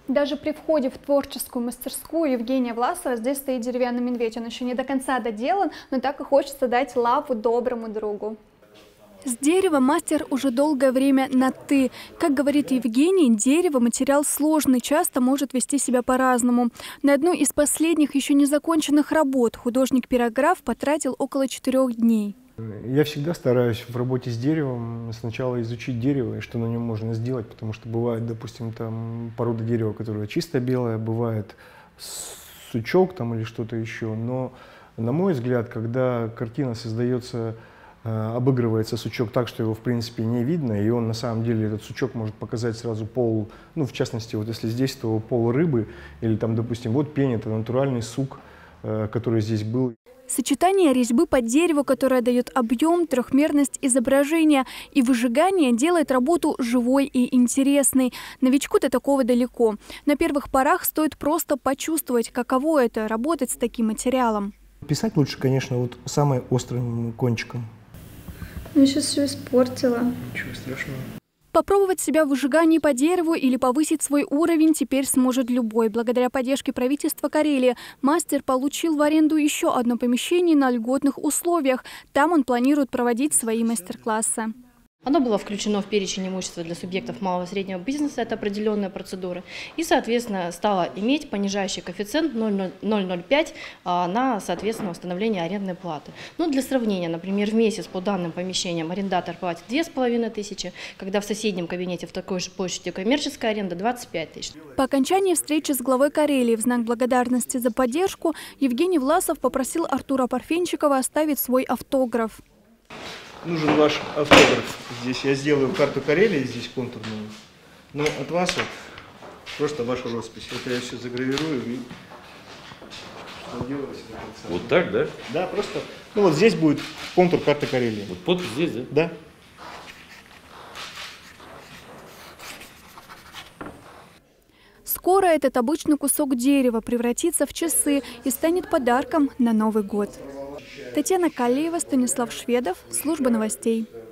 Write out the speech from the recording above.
Даже при входе в творческую мастерскую Евгения Власова здесь стоит деревянный медведь. Он еще не до конца доделан, но так и хочется дать лапу доброму другу. С дерева мастер уже долгое время на «ты». Как говорит Евгений, дерево – материал сложный, часто может вести себя по-разному. На одну из последних еще не законченных работ художник-пирограф потратил около 4 дней. Я всегда стараюсь в работе с деревом сначала изучить дерево и что на нем можно сделать, потому что бывает, допустим, там порода дерева, которая чисто белая, бывает сучок там или что-то еще. Но, на мой взгляд, когда картина создается, обыгрывается сучок так, что его в принципе не видно, и он на самом деле, этот сучок может показать сразу пол, ну в частности, вот если здесь, то пол рыбы, или там, допустим, вот пень, это натуральный сук, который здесь был. Сочетание резьбы по дереву, которое дает объем, трехмерность изображения, и выжигание делает работу живой и интересной. Новичку до такого далеко. На первых порах стоит просто почувствовать, каково это – работать с таким материалом. Писать лучше, конечно, вот самым острым кончиком. Я сейчас все испортила. Ничего страшного. Попробовать себя в выжигании по дереву или повысить свой уровень теперь сможет любой. Благодаря поддержке правительства Карелии мастер получил в аренду еще одно помещение на льготных условиях. Там он планирует проводить свои мастер-классы. Оно было включено в перечень имущества для субъектов малого и среднего бизнеса, это определенные процедуры, и, соответственно, стало иметь понижающий коэффициент 0,05 на, соответственно, установление арендной платы. Ну, для сравнения, например, в месяц по данным помещениям арендатор платит 2500, когда в соседнем кабинете в такой же площади коммерческая аренда 25 000. По окончании встречи с главой Карелии в знак благодарности за поддержку Евгений Власов попросил Артура Парфенчикова оставить свой автограф. Нужен ваш автограф. Здесь я сделаю карту Карелии, здесь контурную. Но от вас вот просто вашу роспись. Это я все загравирую и что делалось до конца. Вот так, да? Да, просто. Ну вот здесь будет контур карты Карелии. Вот подпись здесь, да? Да. Скоро этот обычный кусок дерева превратится в часы и станет подарком на Новый год. Татьяна Калиева, Станислав Шведов, служба новостей.